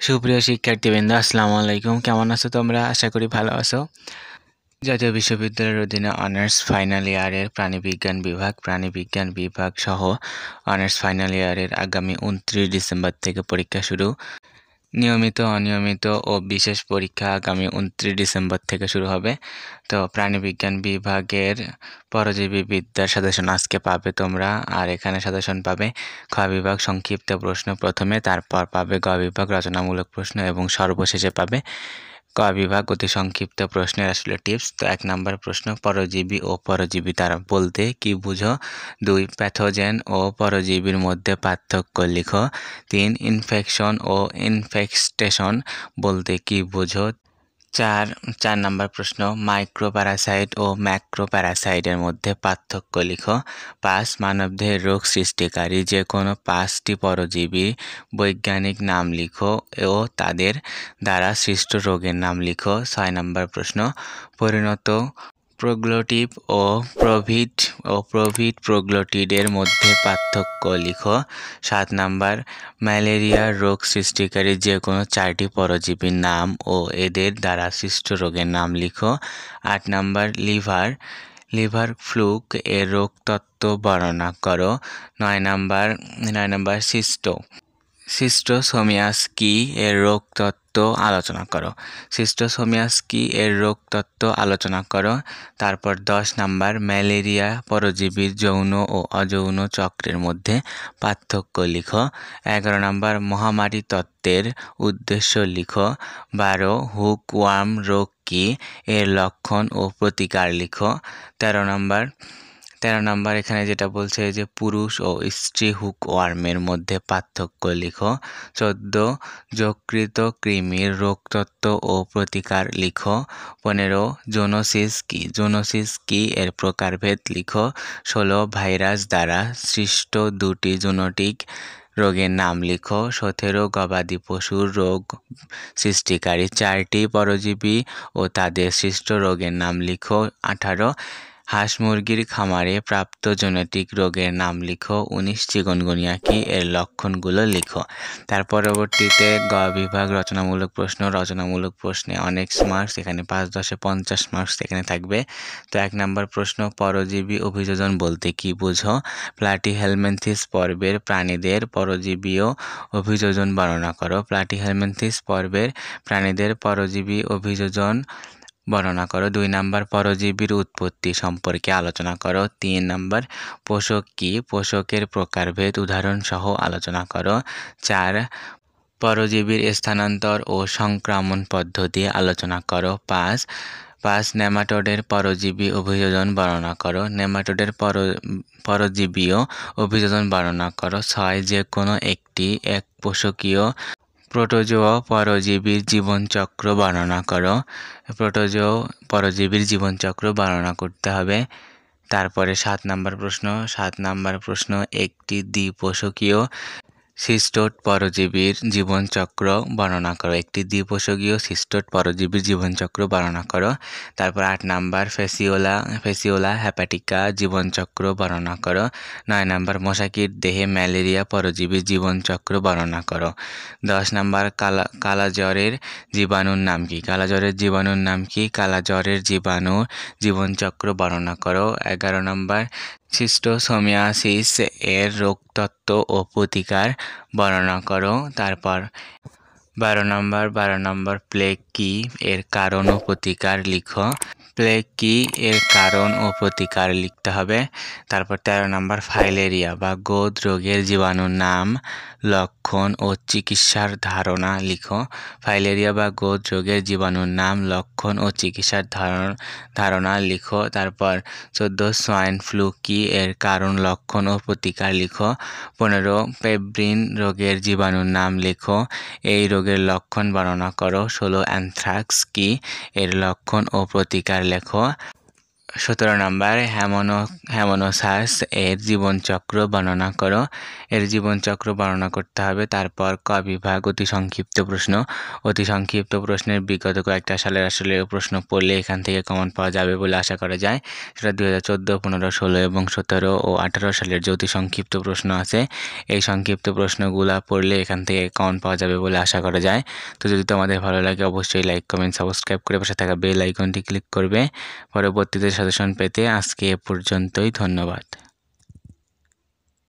সুপ্রিয় শিক্ষার্থীবৃন্দ, আসসালামু আলাইকুম। কেমন আছো তোমরা? আশা করি ভালো আছো। জাতীয় বিশ্ববিদ্যালয়ের অধীনে অনার্স ফাইনাল ইয়ারের প্রাণীবিজ্ঞান বিভাগ সহ অনার্স ফাইনাল ইয়ারের আগামী 29 ডিসেম্বর থেকে পরীক্ষা শুরু। নিয়মিত, অনিয়মিত ও বিশেষ পরীক্ষা আগামী 29 ডিসেম্বর থেকে শুরু হবে। তো প্রাণীবিজ্ঞান বিভাগের পরজীবী বিদ্যার সাজেশন আজকে পাবে তোমরা। আর এখানে সাজেশন পাবে খ বিভাগ সংক্ষিপ্ত প্রশ্ন প্রথমে, তারপর পাবে গ বিভাগ রচনামূলক প্রশ্ন এবং সর্বশেষে পাবে ক বিভাগ অতি সংক্ষিপ্ত প্রশ্নের আসলে টিপস। তো 1 নম্বর প্রশ্ন, পরজীবী ও পরজীবী তারা বলতে কি বুঝো? 2 প্যাথোজেন ও পরজীবীর মধ্যে পার্থক্য লিখো। 3 ইনফেকশন ও ইনফেস্টেশন বলতে কি বুঝো? 4 নম্বর প্রশ্ন, মাইক্রোপ্যারাসাইট ও ম্যাক্রোপ্যারাসাইটের মধ্যে পার্থক্য লিখো। 5 মানবদেহে রোগ সৃষ্টিকারী যে কোনো 5টি পরজীবী বৈজ্ঞানিক নাম লিখো ও তাদের দ্বারা সৃষ্ট রোগের নাম লিখো। 6 নম্বর প্রশ্ন, পরিণত প্রোগ্লোটিড ও প্রোভিড প্রোগ্লোটিডের মধ্যে পার্থক্য লিখো। 7 নাম্বার, ম্যালেরিয়া রোগ সৃষ্টিকারী যে কোনো 4টি পরজীবীর নাম ও এদের দ্বারা সৃষ্ট রোগের নাম লিখো। 8 নাম্বার, লিভার ফ্লুক এর রোগতত্ত্ব বর্ণনা করো। 9 নাম্বার সিস্টোসোমিয়াস কি এর রোগতত্ত্ব আলোচনা করো। সিস্টোসোমিয়াস কি এর রোগতত্ত্ব আলোচনা করো। তারপর 10 নাম্বার, ম্যালেরিয়া পরজীবীর যৌন ও অযৌন চক্রের মধ্যে পার্থক্য লিখো। 11 নাম্বার, মহামারী তত্ত্বের উদ্দেশ্য লিখো। 12 হুকওয়ার্ম রোগ কি এর লক্ষণ ও প্রতিকার লিখো। 13 নাম্বার এখানে যেটা বলছে যে পুরুষ ও স্ত্রী হুকওয়ার্মের মধ্যে পার্থক্য লিখো। 14 যকৃত কৃমির রোগতত্ত্ব ও প্রতিকার লিখো। 15 জোনোসিস কি এর প্রকারভেদ লিখো। 16 ভাইরাস দ্বারা সৃষ্ট 2টি জুনোটিক রোগের নাম লিখো। 17 গবাদি পশুর রোগ সৃষ্টিকারী 4টি পরজীবী ও তাদের সৃষ্ট রোগের নাম লিখো। 18 হাঁস মুরগির খামারে প্রাপ্ত জেনেটিক রোগের নাম লিখো। 19 চিকুনগুনিয়া কি এর লক্ষণগুলো লিখো। তার পরবর্তীতে গ বিভাগ রচনামূলক প্রশ্নে অনেক মার্কস, এখানে 5-10-এ 50 মার্কস এখানে থাকবে। তো 1 নম্বর প্রশ্ন, পরজীবী অভিযোজন বলতে কি বুঝো? প্লাটিহেলমিনথেস পর্বের প্রাণীদের পরজীবীয় অভিযোজন বর্ণনা করো। প্লাটিহেলমিনথেস পর্বের প্রাণীদের পরজীবী অভিযোজন বর্ণনা করো। 2 নাম্বার, পরজীবীর উৎপত্তি সম্পর্কে আলোচনা করো। 3 নাম্বার, পোষক কি, পোষকের প্রকারভেদ উদাহরণ সহ আলোচনা করো। 4 পরজীবীর স্থানান্তর ও সংক্রমণ পদ্ধতি আলোচনা করো। 5 নেমাটোডের পরজীবী অভিযোজন বর্ণনা করো। নেমাটোডের পরজীবীয় অভিযোজন বর্ণনা করো। 6 যে কোনো একটি এক পোষকীয় প্রোটোজোয়া পরজীবীর জীবনচক্র বর্ণনা করো। প্রোটোজোয়া পরজীবীর জীবনচক্র বর্ণনা করতে হবে। তারপরে 7 নাম্বার প্রশ্ন, একটি দ্বিপোষকীয় সিস্টোড পরজীবীর জীবনচক্র বর্ণনা করো। একটি দ্বিপোষকীয় সিস্টোড পরজীবীর জীবনচক্র বর্ণনা করো। তারপর 8 নাম্বার, ফেসিওলা হেপাটিকা জীবনচক্র বর্ণনা করো। 9 নাম্বার, মশাকির দেহে ম্যালেরিয়া পরজীবীর জীবনচক্র বর্ণনা করো। 10 নাম্বার, কালাজ্বরের জীবাণুর নাম কি? কালাজ্বরের জীবাণুর জীবনচক্র বর্ণনা করো। 11 নাম্বার, সিস্টোসোমিয়াসিস এর রোগতত্ত্ব ও প্রতিকার বর্ণনা করো। তারপর 12 নাম্বার, প্লেগ কি এর কারণ ও প্রতিকার লিখো। প্লেগ কি এর কারণ ও প্রতিকার লিখতে হবে। তারপর 13 নাম্বার, ফাইলেরিয়া বা গোঁদ রোগের জীবাণুর নাম, লক্ষণ ও চিকিৎসার ধারণা লিখো। ফাইলেরিয়া বা গোঁদ রোগের জীবাণুর নাম, লক্ষণ ও চিকিৎসার ধারণা লিখো। তারপর 14 সোয়াইন ফ্লু কি এর কারণ, লক্ষণ ও প্রতিকার লিখো। 15 পেব্রিন রোগের জীবাণুর নাম লিখো, এই রোগের লক্ষণ বর্ণনা করো। 16 অ্যানথ্রাক্স কি এর লক্ষণ ও প্রতিকার লেখো। 17 নাম্বার হ্যামোনোসাস এর জীবনচক্র বর্ণনা করো। এর জীবনচক্র বর্ণনা করতে হবে। তারপর ক বিভাগ অতি সংক্ষিপ্ত প্রশ্ন। অতি সংক্ষিপ্ত প্রশ্নের বিগত কয়েকটা সালের আসলে প্রশ্ন পড়লে এখান থেকে কমন পাওয়া যাবে বলে আশা করা যায়। সেটা 2014, 15, 16 এবং 17 ও 18 সালের যে অতি সংক্ষিপ্ত প্রশ্ন আছে, এই সংক্ষিপ্ত প্রশ্নগুলা পড়লে এখান থেকে কমন পাওয়া যাবে বলে আশা করা যায়। তো যদি তোমাদের ভালো লাগে অবশ্যই লাইক, কমেন্ট, সাবস্ক্রাইব করে পাশে থাকা বেল আইকনটি ক্লিক করবে। পরবর্তীতে সাজেশন পেতে আজকে এ পর্যন্তই। ধন্যবাদ।